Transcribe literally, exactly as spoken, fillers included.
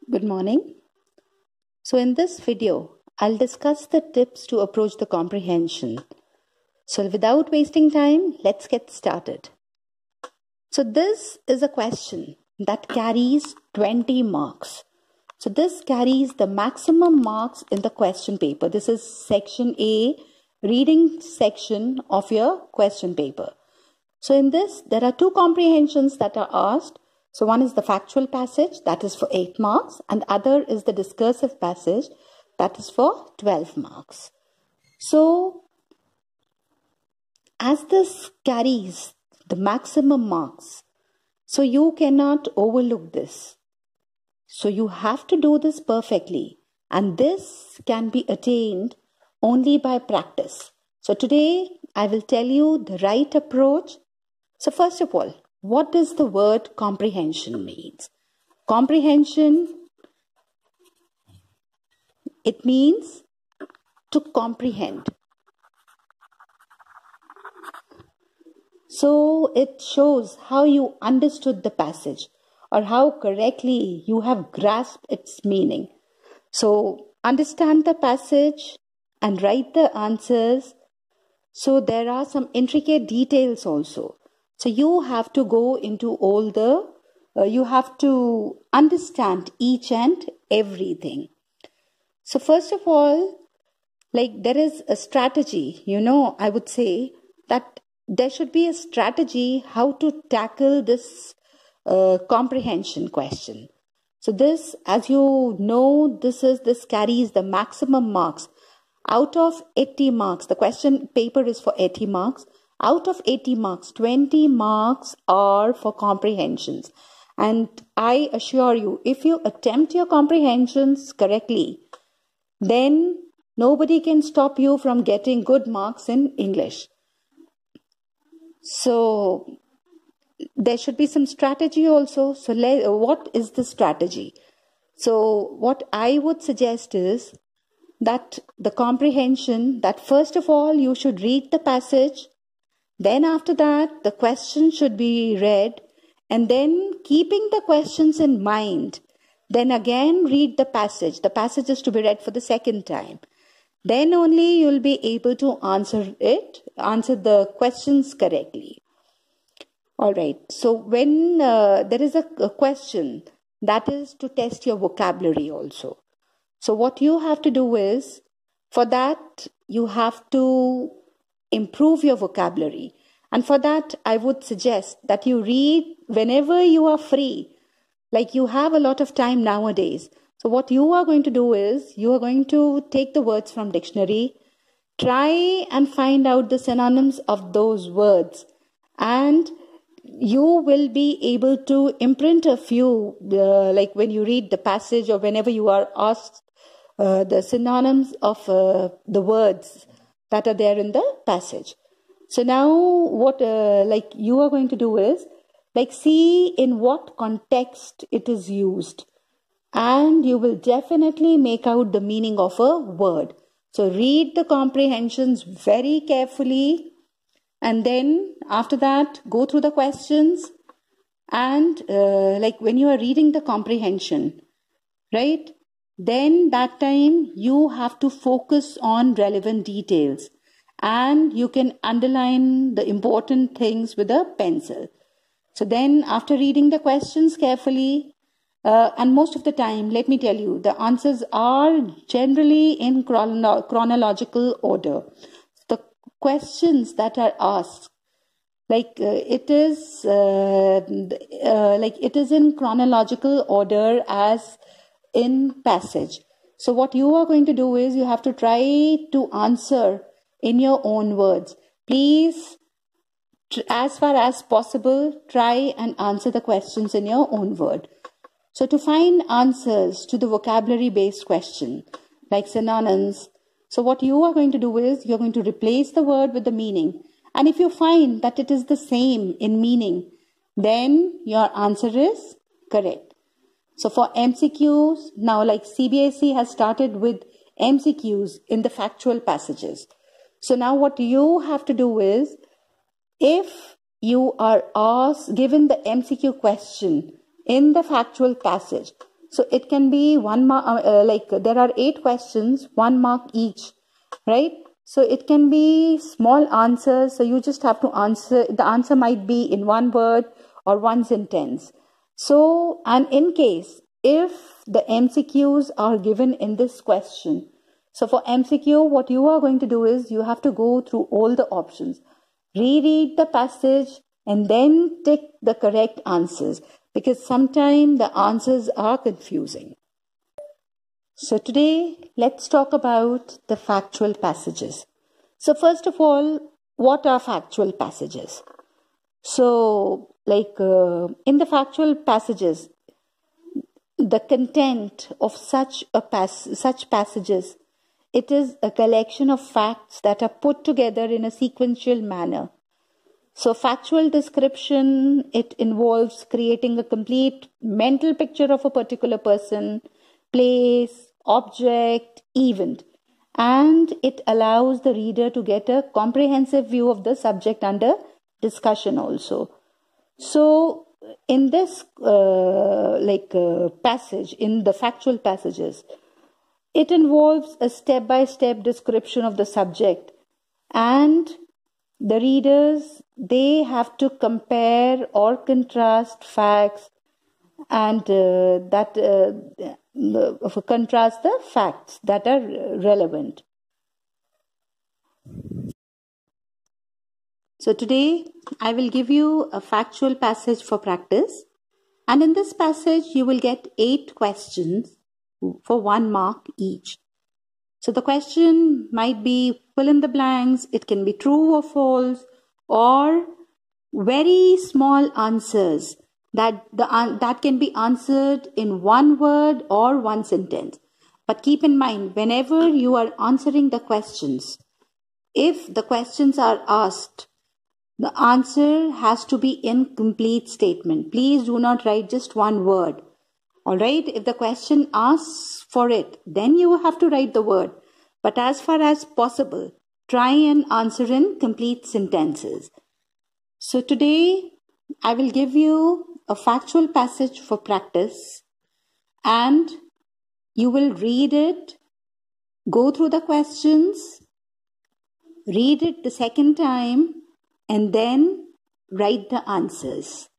Good morning. So in this video, I'll discuss the tips to approach the comprehension. So without wasting time, let's get started. So this is a question that carries twenty marks. So this carries the maximum marks in the question paper. This is section A, reading section of your question paper. So in this, there are two comprehensions that are asked. So one is the factual passage, that is for eight marks, and other is the discursive passage, that is for twelve marks. So as this carries the maximum marks, so you cannot overlook this. So you have to do this perfectly, and this can be attained only by practice. So today I will tell you the right approach. So first of all, what does the word comprehension means? Comprehension, it means to comprehend. So it shows how you understood the passage or how correctly you have grasped its meaning. So understand the passage and write the answers. So there are some intricate details also. So you have to go into all the, uh, you have to understand each and everything. So first of all, like there is a strategy, you know, I would say that there should be a strategy how to tackle this uh, comprehension question. So this, as you know, this is, this carries the maximum marks. Out of eighty marks, the question paper is for eighty marks. Out of eighty marks, twenty marks are for comprehensions. And I assure you, if you attempt your comprehensions correctly, then nobody can stop you from getting good marks in English. So there should be some strategy also. So let, what is the strategy? So what I would suggest is that the comprehension, that first of all, you should read the passage. Then after that, the question should be read, and then keeping the questions in mind, then again read the passage. The passage is to be read for the second time. Then only you will be able to answer it, answer the questions correctly. All right. So when uh, there is a, a question, that is to test your vocabulary also. So what you have to do is, for that, you have to improve your vocabulary. And for that, I would suggest that you read whenever you are free. Like you have a lot of time nowadays. So what you are going to do is, you are going to take the words from dictionary, try and find out the synonyms of those words, and you will be able to imprint a few, uh, like when you read the passage or whenever you are asked uh, the synonyms of uh, the words that are there in the passage. So now what uh, like you are going to do is, like see in what context it is used, and you will definitely make out the meaning of a word. So read the comprehensions very carefully, and then after that go through the questions, and uh, like when you are reading the comprehension, right, then that time you have to focus on relevant details, and you can underline the important things with a pencil. So then after reading the questions carefully, uh, and most of the time, let me tell you, the answers are generally in chrono- chronological order. The questions that are asked, like uh, it is uh, uh, like it is in chronological order as in passage. So what you are going to do is, you have to try to answer in your own words. Please, as far as possible, try and answer the questions in your own word. So to find answers to the vocabulary based question, like synonyms, so what you are going to do is, you're going to replace the word with the meaning. And if you find that it is the same in meaning, then your answer is correct. So for M C Qs, now like C B S E has started with M C Qs in the factual passages. So now what you have to do is, if you are asked, given the M C Q question in the factual passage, So it can be one mark, uh, like there are eight questions, one mark each, right? So it can be small answers. So you just have to answer, the answer might be in one word or one sentence. So, and in case if the M C Qs are given in this question, so for M C Q, what you are going to do is you have to go through all the options, reread the passage, and then tick the correct answers, because sometimes the answers are confusing. So today, let's talk about the factual passages. So first of all, what are factual passages? So, like uh, in the factual passages, the content of such a pass such passages, it is a collection of facts that are put together in a sequential manner. So factual description, it involves creating a complete mental picture of a particular person, place, object, event, and it allows the reader to get a comprehensive view of the subject under discussion also. So in this uh, like uh, passage, in the factual passages, it involves a step-by-step description of the subject, and the readers, they have to compare or contrast facts, and uh, that uh, the, contrast the facts that are relevant. So today I will give you a factual passage for practice, and in this passage you will get eight questions for one mark each. So the question might be fill in the blanks, it can be true or false, or very small answers that the that can be answered in one word or one sentence. But keep in mind, whenever you are answering the questions, if the questions are asked, the answer has to be in complete statement. Please do not write just one word. Alright, if the question asks for it, then you have to write the word. But as far as possible, try and answer in complete sentences. So today, I will give you a factual passage for practice, and you will read it, go through the questions, read it the second time, and then write the answers.